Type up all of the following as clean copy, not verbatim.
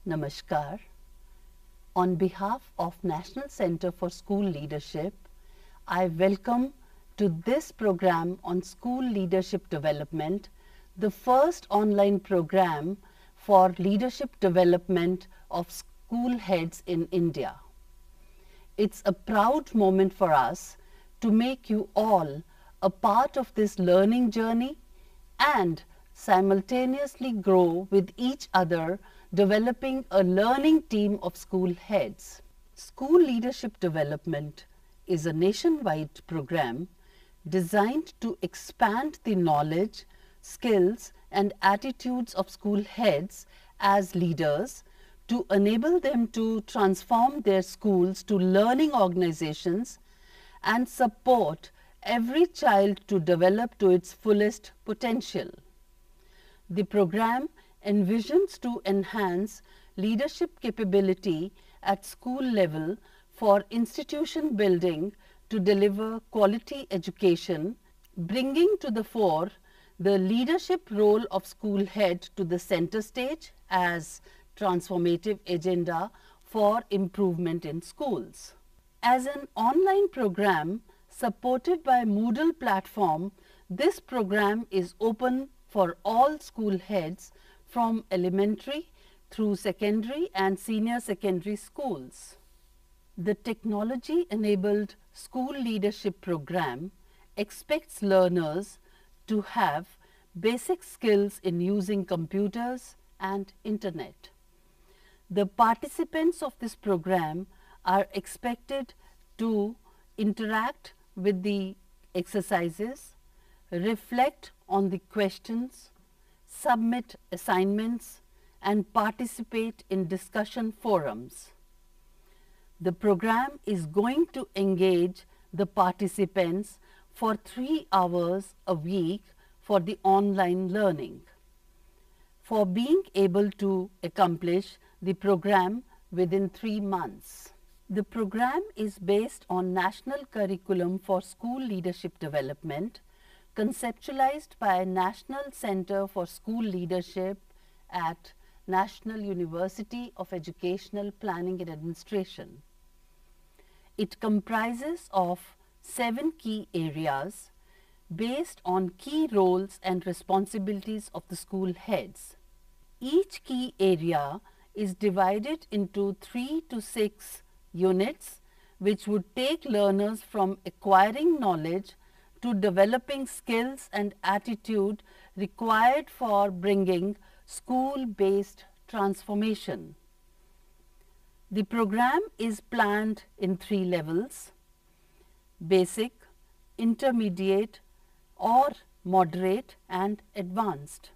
Namaskar. On behalf of National Center for School Leadership, I welcome to this program on school leadership development, the first online program for leadership development of school heads in India. It's a proud moment for us to make you all a part of this learning journey and simultaneously grow with each other, developing a learning team of school heads. School leadership development is a nationwide program designed to expand the knowledge, skills and attitudes of school heads as leaders to enable them to transform their schools to learning organizations and support every child to develop to its fullest potential. The program envisions to enhance leadership capability at school level for institution building to deliver quality education, bringing to the fore the leadership role of school head to the center stage as transformative agenda for improvement in schools. As an online program supported by Moodle platform, this program is open for all school heads from elementary through secondary and senior secondary schools. The technology-enabled school leadership program expects learners to have basic skills in using computers and internet. The participants of this program are expected to interact with the exercises, reflect on the questions, submit assignments and participate in discussion forums. The program is going to engage the participants for 3 hours a week for the online learning. For being able to accomplish the program within 3 months. The program is based on National Curriculum for School Leadership Development, conceptualized by National Center for School Leadership at National University of Educational Planning and Administration. It comprises of 7 key areas based on key roles and responsibilities of the school heads. Each key area is divided into 3 to 6 units, which would take learners from acquiring knowledge to developing skills and attitude required for bringing school-based transformation. The program is planned in 3 levels: basic, intermediate or moderate and advanced.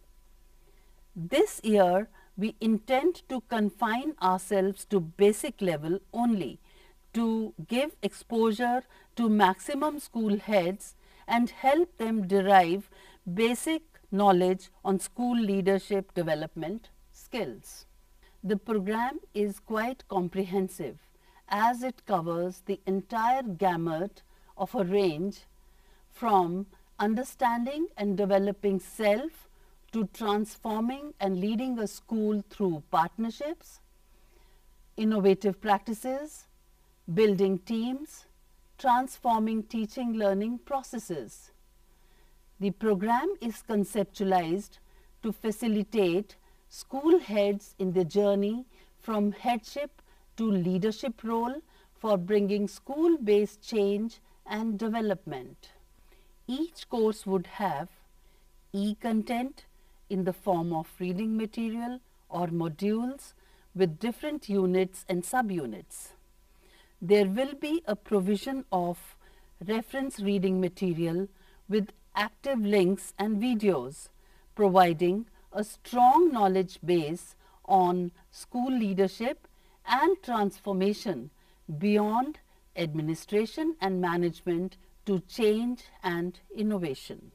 This year we intend to confine ourselves to basic level only to give exposure to maximum school heads and help them derive basic knowledge on school leadership development skills. The program is quite comprehensive as it covers the entire gamut of a range from understanding and developing self to transforming and leading a school through partnerships, innovative practices, building teams, transforming teaching learning processes. The program is conceptualized to facilitate school heads in the journey from headship to leadership role for bringing school-based change and development. Each course would have e-content in the form of reading material or modules with different units and subunits. There will be a provision of reference reading material with active links and videos, providing a strong knowledge base on school leadership and transformation beyond administration and management to change and innovation.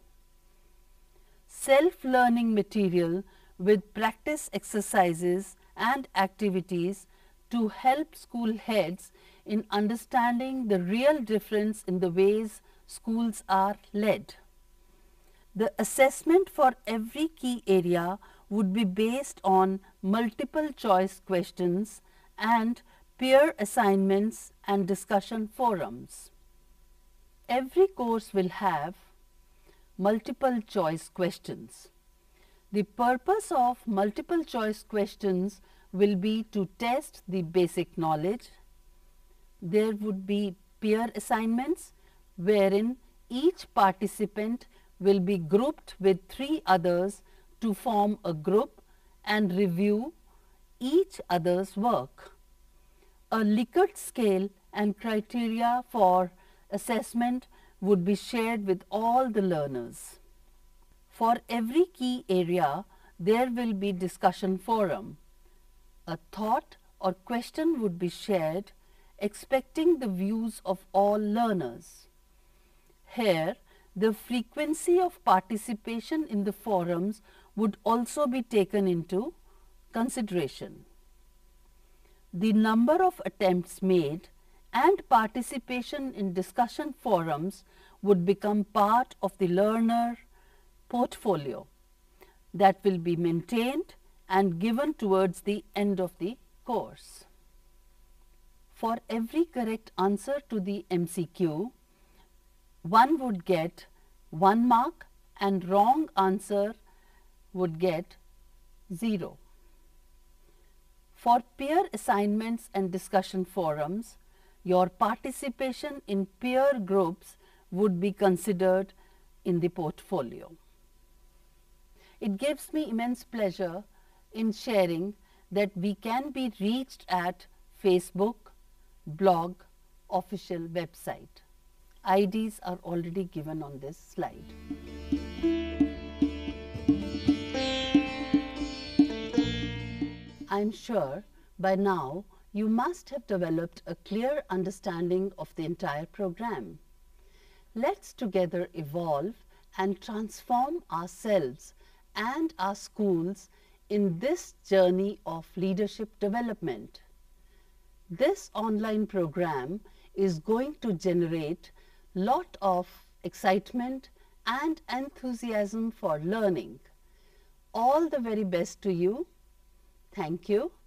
Self-learning material with practice exercises and activities to help school heads in understanding the real difference in the ways schools are led. The assessment for every key area would be based on multiple choice questions and peer assignments and discussion forums. Every course will have multiple choice questions. The purpose of multiple choice questions will be to test the basic knowledge. There would be peer assignments wherein each participant will be grouped with 3 others to form a group and review each other's work. A Likert scale and criteria for assessment would be shared with all the learners. For every key area, there will be discussion forum. A thought or question would be shared, expecting the views of all learners. Here, the frequency of participation in the forums would also be taken into consideration. The number of attempts made and participation in discussion forums would become part of the learner portfolio that will be maintained and given towards the end of the course. For every correct answer to the MCQ, one would get 1 mark and wrong answer would get 0. For peer assignments and discussion forums, your participation in peer groups would be considered in the portfolio. It gives me immense pleasure in sharing that we can be reached at Facebook, blog, official website. IDs are already given on this slide. I am sure by now you must have developed a clear understanding of the entire program. Let's together evolve and transform ourselves and our schools in this journey of leadership development. This online program is going to generate lot of excitement and enthusiasm for learning. All the very best to you. Thank you.